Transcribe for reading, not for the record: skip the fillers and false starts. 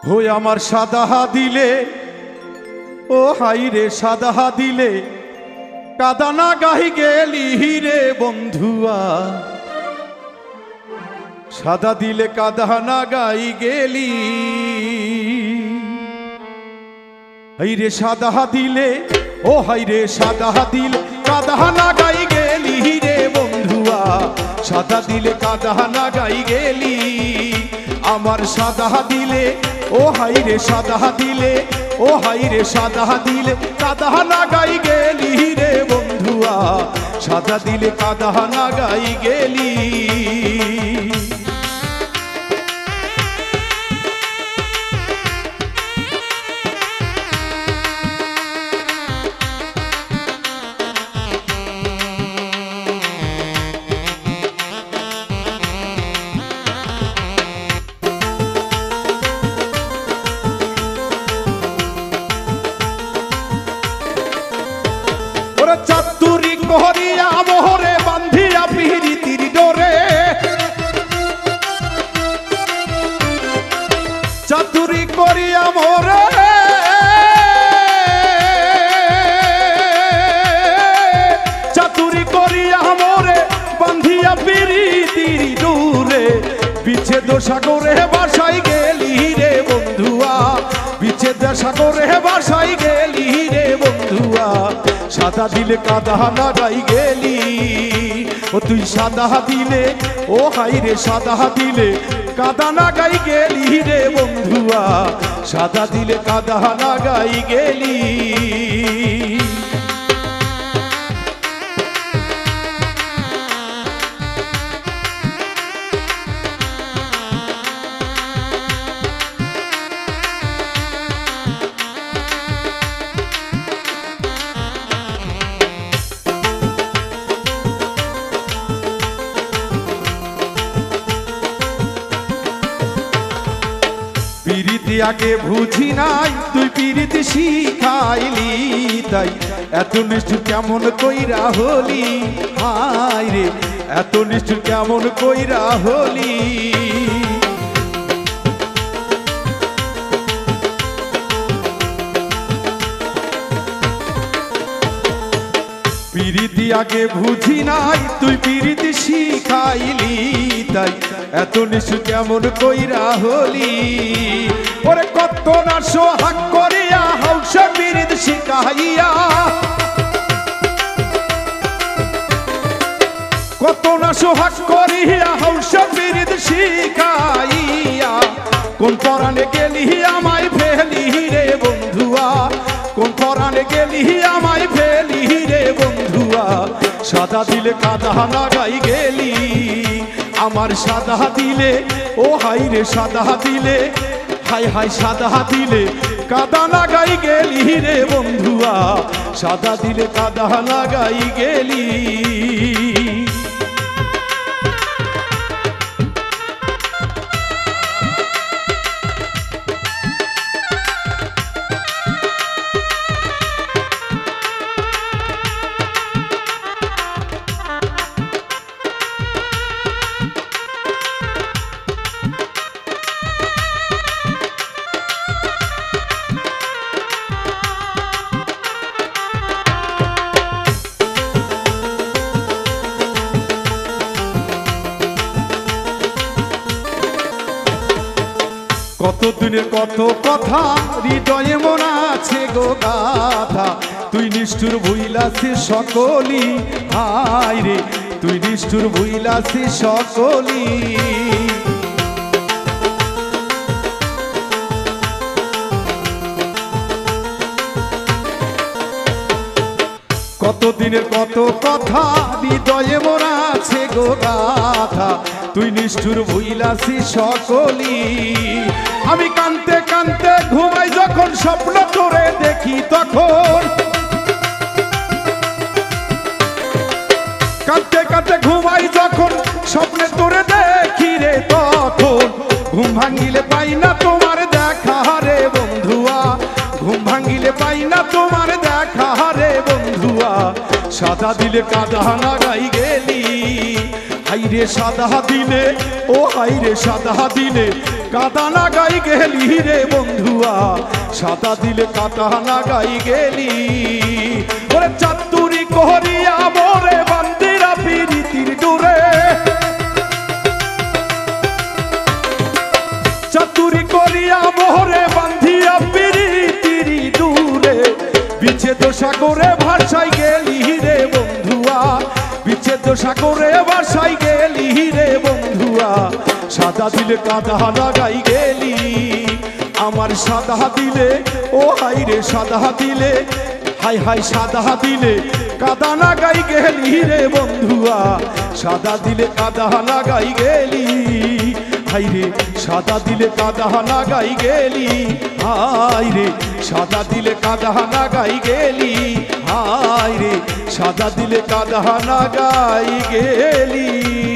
হই আমার সাদা দিলে ও হাই রে সাদা দিলে কাদানা গাহি গেলি রে বন্ধুয়া সাদা দিলে কাদানা গাই গেলি হাই রে সাদা দিলে ও হাই রে সাদা দিলে কাদানা গাই গেলি রে বন্ধুয়া সাদা দিলে কাদানা গাই গেলি আমার সাদা দিলে ও হাই রে সাদা দিলে ও হাই রে সাদা দিলে কাদানা গাই গেলি রে বন্ধুয়া সাদা দিলে কাদানা গাই গেলি চাতুরি করিয়া মোহরে বান্ধিয়া পিরিতির ডোরে চাতুরি করিয়া মোরে চাতুরি করিয়া মোরে বান্ধিয়া পিরিতির ডোরে বিচ্ছেদ সাগরে বাসাই গেলি রে বন্ধুয়া বিচ্ছেদ সাগরে বাসাই গেলি রে বন্ধুয়া সাদা দিলে কাদানা গাই গেলি ও তুই সাদা দিলে ও হাই রে সাদা দিলে কাদানা গাই গেলি রে বন্ধুয়া সাদা দিলে কাদানা গাই গেলি পিরিতি আগে বুঝি নাই তুই পিরিতি শিখাইলি তাই এত নিষ্ঠুর কেমন কইরা হলি হাই রে এত নিষ্ঠুর কেমন কইরা হলি পিরিতি আগে বুঝি নাই তুই পিরিতি শিখাইলি তাই এত নিষ্ঠুর কেমন কইরা হলি ওরে কত না সোহাগ করিয়া হাউসা পিরিত শিখাইয়া কত না সোহাগ করিয়া হাউসা পিরিত শিখাইয়া কোন পরাণে গেলি আমায় ফেলি রে বন্ধুয়া কোন পরাণে গেলি আমায় ফেলি রে বন্ধুয়া সাদা দিলে কাদানা গাই গেলি আমার সাদা দিলে ও হাই রে সাদা দিলে হাই হাই সাদা দিলে কাদানা গাই গেলি রে বন্ধুয়া সাদা দিলে কাদানা গাই গেলি কত দিনের কত কথা হৃদয়ে মনে আছে গো গাথা তুই নিষ্ঠুর ভুইলাছিস সকলি হাই রে তুই নিষ্ঠুর ভুইলাছিস সকলি কত দিনের কত কথা হৃদয়ে মনে আছে গো গাথা তুই নিষ্ঠুর ভুইলাছিস সকলি আমি কানতে কানতে ঘুমাই যখন স্বপ্ন করে দেখি তখন কানতে কানতে ঘুমাই যখন স্বপ্নে তোরে দেখি রে তখন ঘুম ভাঙিলে পাই না তোমার দেখা রে বন্ধুয়া ঘুম ভাঙিলে পাই না তোমার দেখা রে বন্ধুয়া সাদা দিলে কাদানা গাই গেলি হাইরে সাদা দিলে ও হাইরে সাদা দিলে কাদা লাগাই গেলি রে বন্ধুয়া সাদা দিলে কাদা লাগাই গেলি ওরে চাতুরি করিয়া মোরে বান্দিরা পিরিতির ডোরে চাতুরি করিয়া মোরে বান্ধিয়া পিরিতির ডোরে বিচ্ছেদ সাগরে ভাষাই গেলি রে বন্ধুয়া বিচ্ছেদ সাগরে ভাষাই গেলি রে বন্ধুয়া সাদা দিলে কাদা লাগাই গেলি আমার সাদা দিলে ও হাই রে সাদা দিলে হাই হাই সাদা দিলে কাদা লাগাই গেলি রে বন্ধুয়া সাদা দিলে কাদা লাগাই গেলি হাই রে সাদা দিলে কাদা লাগাই গেলি হাই রে সাদা দিলে কাদা লাগাই গেলি হাই রে সাদা দিলে কাদা লাগাই গেলি